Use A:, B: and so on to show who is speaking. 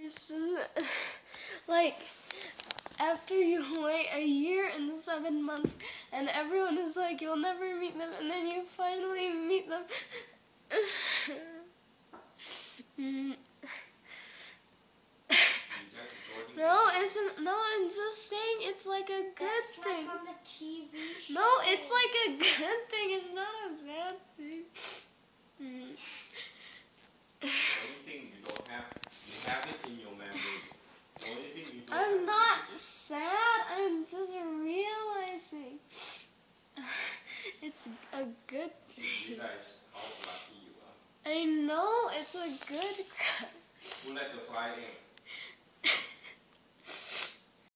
A: like, after you wait a year and 7 months, and everyone is like, you'll never meet them, and then you finally meet them. No, I'm just saying it's like a good thing.
B: Like on the TV show.
A: No, it's like a good thing. It's not a bad thing.
C: The only thing you don't have, you have it in your memory. The only thing you don't
A: I'm not sad. I'm just realizing it's a good thing.
C: You guys, how lucky you are.
A: I know it's a good.
C: Who let the fly in?